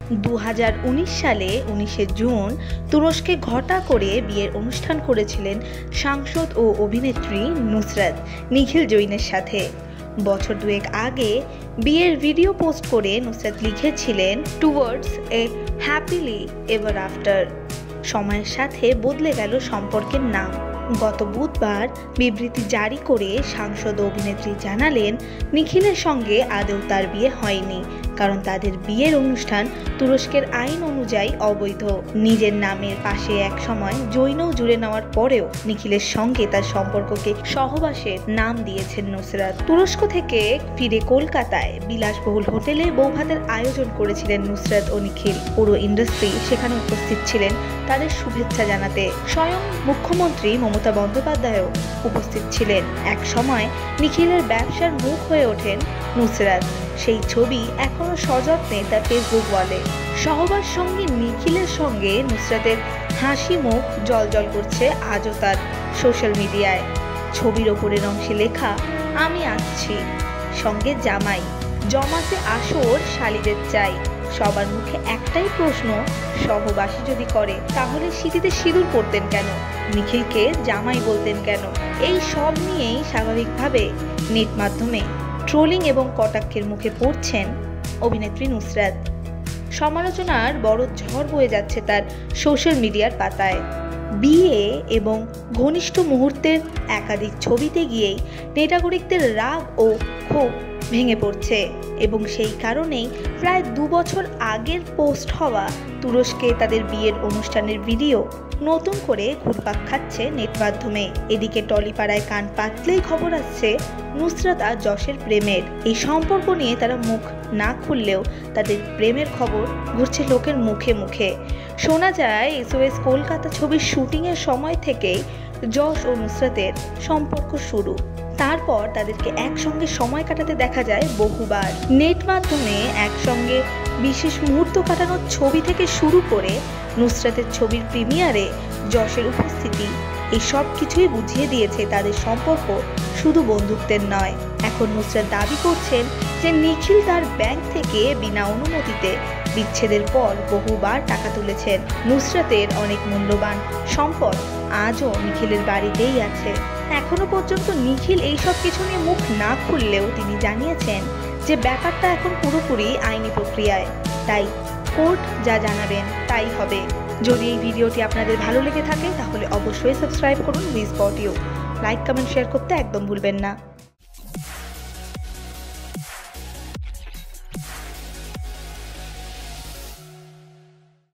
2019 সালে 19শে জুন তুরস্কে ঘটা করে বিয়ের অনুষ্ঠান করেছিলেন সাংসদ ও অভিনেত্রী নুসরাত নিখিল জৈনের সাথে। বছর দুয়েক আগে বিয়ের ভিডিও পোস্ট করে নুসরাত লিখেছিলেন towards a happily ever after. সময়ের সাথে বদলে গেল সম্পর্কের নাম। গত বুধবার বিবৃতি জারি করে সাংসদ অভিনেত্রী জানালেন নিখিলের সঙ্গে আদৌ তার বিয়ে হয়নি, কারণ তাদের বিয়ের অনুষ্ঠান তুরস্কের আইন অনুযায়ী অবৈধ। নিজের নামের পাশে এক সময় জৈনও জুড়ে নেওয়ার পরেও নিখিলের সঙ্গে তার সম্পর্ককে সহবাসের নাম দিয়েছেন নুসরাত। তুরস্ক থেকে ফিরে কলকাতায় বিলাসবহুল হোটেলে বৌভাতের আয়োজন করেছিলেন নুসরাত ও নিখিল। পুরো ইন্ডাস্ট্রি সেখানে উপস্থিত ছিলেন তাদের শুভেচ্ছা জানাতে। স্বয়ং মুখ্যমন্ত্রী মমতা বন্দ্যোপাধ্যায়ও উপস্থিত ছিলেন। এক সময় নিখিলের ব্যবসার মুখ হয়ে ওঠেন নুসরাত। সেই ছবি এখনো সযত্নে তার ফেসবুক ওয়ালে। সহবাস সঙ্গী নিখিলের সঙ্গে নুসরাতের হাসি মুখ জ্বলজ্বল করছে আজও তার সোশ্যাল মিডিয়ায়। ছবির ওপরের অংশে লেখা আমি আসছি, সঙ্গে জামাই, জমাতে আসর শালিদের চাই। সবার মুখে একটাই প্রশ্ন, সহবাসী যদি করে তাহলে সিঁথিতে সিঁদুর পরতেন কেন, নিখিলকে জামাই বলতেন কেন? এই সব নিয়েই স্বাভাবিকভাবে নেট মাধ্যমে ট্রোলিং এবং কটাক্ষের মুখে পড়ছেন অভিনেত্রী নুসরাত। সমালোচনার বড় ঝড় বয়ে যাচ্ছে তার সোশ্যাল মিডিয়ার পাতায়। বিয়ে এবং ঘনিষ্ঠ মুহূর্তের একাধিক ছবিতে গিয়েই নেটাগরিকদের রাগ ও ক্ষোভ ভেঙে পড়ছে এবং সেই কারণেই প্রায় 2 বছর আগের পোস্ট হওয়া তুরস্কে তাদের বিয়ের অনুষ্ঠানের ভিডিও নতুন করে ঘুরপাক খাচ্ছে নেট মাধ্যমে। এদিকে টলিপাড়ায় কান পাতলেই খবর আসছে নুসরাত আর যশের প্রেমের। এই সম্পর্ক নিয়ে তারা মুখ না খুললেও তাদের প্রেমের খবর ঘুরছে লোকের মুখে মুখে। শোনা যায় SOS কলকাতা ছবির শুটিংয়ের সময় থেকেই যশ ও নুসরাতের সম্পর্ক শুরু। তারপর তাদেরকে একসঙ্গে সময় কাটাতে দেখা যায় বহুবার। নেট মাধ্যমে একসঙ্গে বিশেষ মুহূর্ত কাটানোর ছবি থেকে শুরু করে নুসরাতের ছবির প্রিমিয়ারে যশের উপস্থিতি, এই সব কিছুই বুঝিয়ে দিয়েছে তাদের সম্পর্ক শুধু বন্ধুত্বের নয়। এখন নুসরাত দাবি করছেন যে নিখিল তার ব্যাংক থেকে বিনা অনুমতিতে বিচ্ছেদের পর বহুবার টাকা তুলেছেন। নুসরাতের অনেক মূল্যবান সম্পদ আজও নিখিলের বাড়িতেই আছে। এখনো পর্যন্ত নিখিল এইসব কিছু নিয়ে মুখ না খুললেও তিনি জানিয়েছেন যে ব্যাপারটা এখন পুরোপুরি আইনি প্রক্রিয়ায়, তাই কোর্ট যা জানাবেন তাই হবে। যদি এই ভিডিওটি আপনাদের ভালো লেগে থাকে তাহলে অবশ্যই সাবস্ক্রাইব করুন wespotyou। লাইক, কমেন্ট, শেয়ার করতে একদম ভুলবেন না।